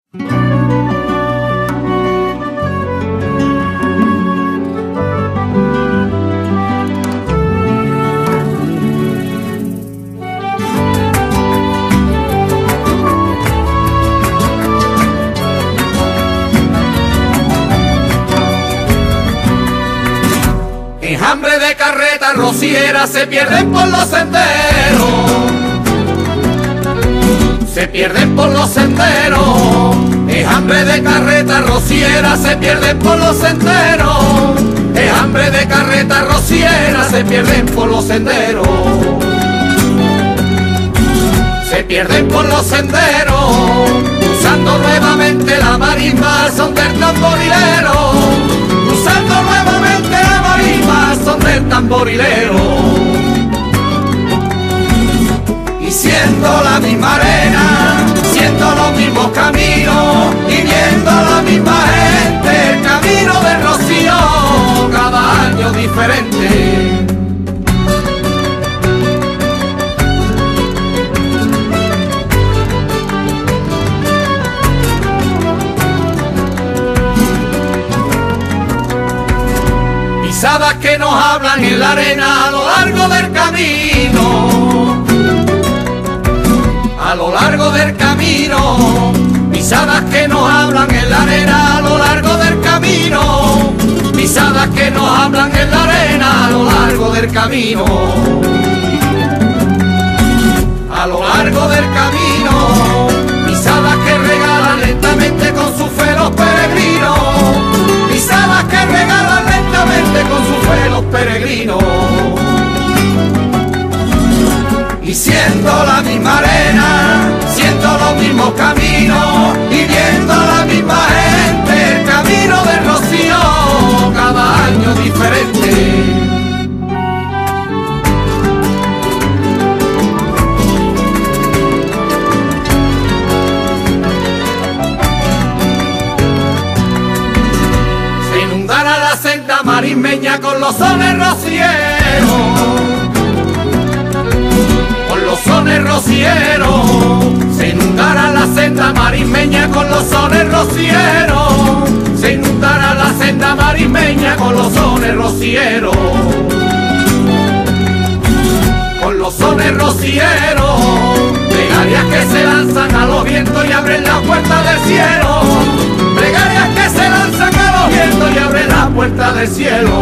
Enjambre de carretas rocieras se pierden por los senderos, se pierden por los senderos. Enjambre de carretas rocieras se pierden por los senderos, enjambre de carretas rocieras se pierden por los senderos, se pierden por los senderos, usando nuevamente la marimba al son del tamborilero, usando nuevamente la marimba al son del tamborilero. Y siendo la misma arena, siendo los mismos caminos, y viendo la misma gente, el camino de Rocío, cada año diferente. Pisadas que nos hablan en la arena a lo largo del camino, a lo largo del camino. Pisadas que nos hablan en la arena a lo largo del camino, pisadas que nos hablan en la arena a lo largo del camino, a lo largo del camino. Pisadas que regalan lentamente con su fe los peregrinos, pisadas que regalan lentamente con su fe los peregrinos. Y siendo la misma arena, siendo los mismos caminos, y viendo la misma gente, el camino de Rocío, cada año diferente. Se inundará la senda marismeña con los sones rocieros, los sones rocieros. Se inundará la senda marismeña con los sones rocieros, se inundará la senda marismeña con los sones rocieros, con los sones rocieros. Plegarias que se lanzan a los vientos y abren la puerta del cielo, plegarias que se lanzan a los vientos y abren la puerta del cielo.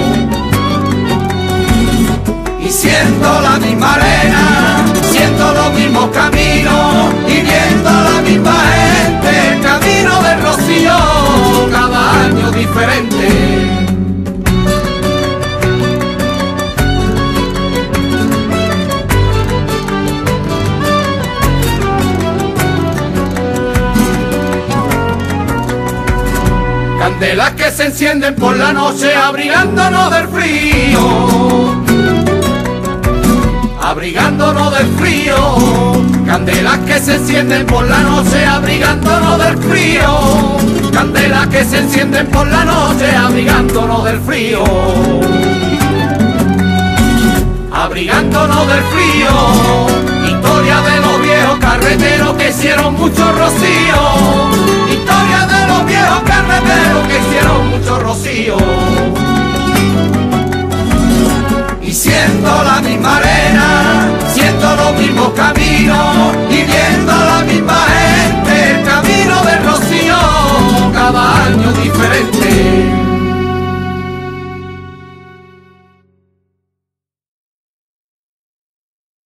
Y siendo la misma arena, siendo los mismos caminos, y viendo la misma gente, el camino de Rocío, cada año diferente. Candelas que se encienden por la noche abrigándonos del frío, abrigándonos del frío. Candelas que se encienden por la noche abrigándonos del frío, candelas que se encienden por la noche abrigándonos del frío, abrigándonos del frío. Historia de los viejos carreteros que hicieron mucho rocío, historia de los viejos carreteros que hicieron mucho rocío. Y siendo la misma arena, siendo los mismos caminos, y viendo la misma gente, el camino de Rocío, cada año diferente.